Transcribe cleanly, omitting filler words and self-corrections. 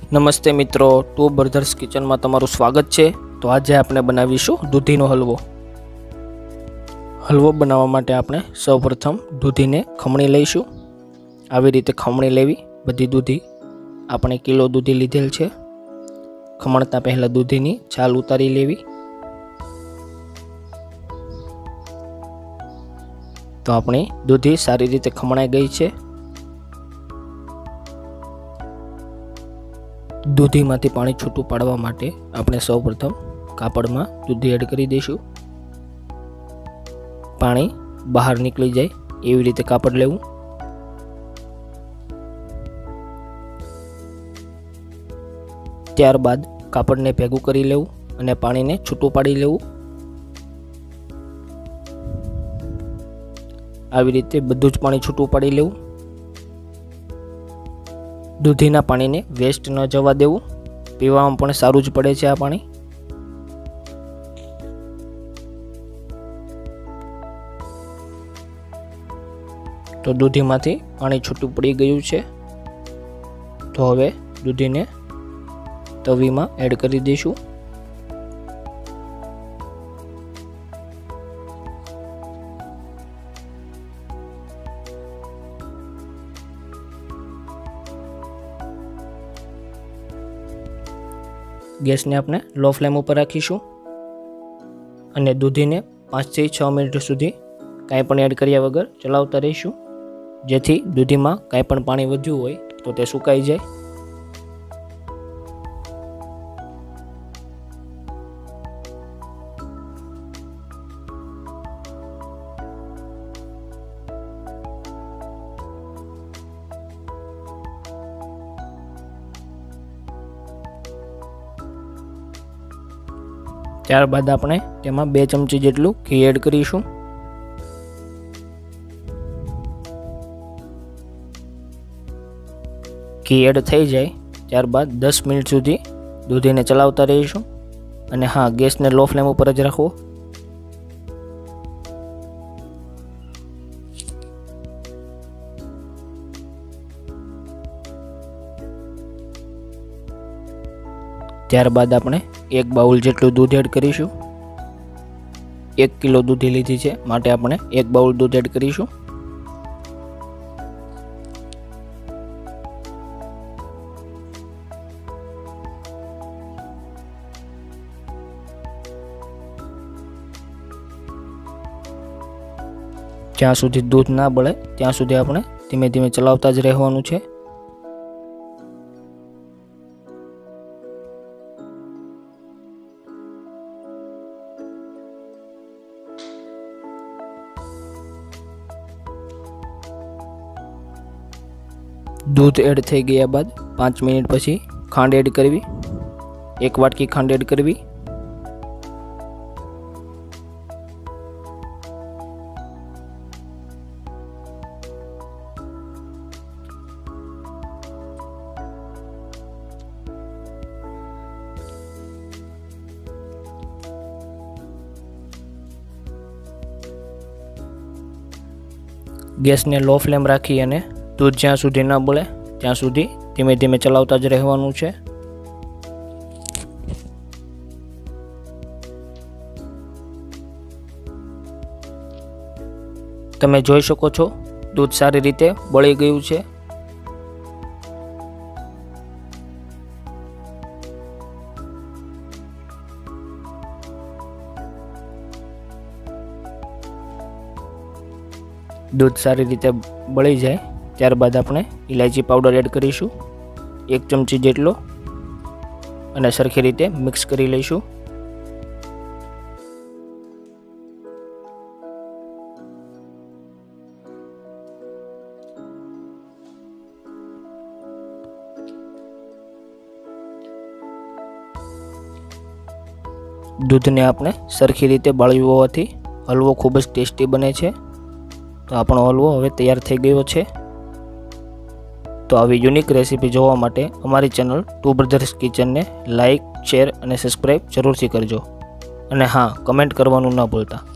नमस्ते मित्रों, to Brothers kitchen में तमारुं स्वागत है। तो आज आपणे बनावीशुं दूधीनो हलवो। हलवो बनाववा माटे आपणे सौप्रथम दूधीने खमणी लईशुं। आवी रीते खमणी लेवी। बधी दूधी आपणे किलो दूधी लीधेल छे। खमणता पहला दूधीनी छाल उतारी लेवी। तो आपणी दूधी सारी रीते खमणाई गई छे। दूधीमांथी पाणी छूटुं पाडवा माटे आपणे सौप्रथम कापड़मां दूधी एड करी दईशुं। पाणी बहार निकली जाए एवी रीते कापड़ लेवुं। त्यारबाद कापड़ने भेगुं करी लेवुं अने पाणीने छूटुं पाडी लेवुं। आवी रीते बधुं ज पाणी छूटुं पाडी लेवुं। दूधीना पानी ने वेस्ट न जवा देवुं। पीवामां पण सारूं ज पड़े छे आ पाणी। तो दूधीमांथी पाणी छूटुं पड़ी गयुं छे। तो हवे दूधीने तवीमां एड करी दईशुं। गैस ने आपने लो फ्लेम पर राखीशुं अने दूधीने 5 થી 6 मिनिट सुधी कांई पण एड कर्या वगर चलावता रहीशुं, जेथी दूधीमां कांई पण पाणी वध्युं होय तो ते सुकाई जाय। त्यारबाद आपणे तेमां 2 चमची जेटલું घी एड करीशुं। घी एड थई जाए त्यारबाद 10 मिनिट सुधी दूधीने चलावता रहीशुं अने हाँ, गैस ने लो फ्लेम पर ज राखवो। त्यारबाद आपणे 1 बाउल जेटલું दूध एड करीशुं। 1 किलो दूधी लीधी छे माटे आपणे 1 बाउल दूध एड करीशुं। ज्यां सुधी दूध ना बळे त्यां सुधी आपणे धीमे धीमे चलावता ज रहेवानुं छे। दूध एड थई गया बाद 5 मिनिट पछी खांड एड करवी। 1 वाटकी खांड एड करवी। गैस ने लो फ्लेम राखी अने दूध ज्यां सुधी न बळे त्यां सुधी धीमे धीमे चलावता ज रहेवानुं छे। तमे जोई शको छो दूध सारी रीते बळी गयुं छे। दूध सारी रीते बळी जाए त्यारबाद आपणे इलायची पाउडर एड करीशुं 1 चमची जेटलो अने सरखी रीते मिक्स करी लईशुं। दूध ने आपणे सरखी रीते बाळव्युं होवाथी हलवो खूब ज टेस्टी बने छे। तो आपणो हलवो हवे तैयार थई गयो छे। तो आवी यूनिक रेसिपी जोवा माटे अमारी चेनल टू ब्रदर्स किचन ने लाइक, शेर और सब्सक्राइब जरूर थी करजो। अने हाँ, कमेंट करवानुं न भूलता।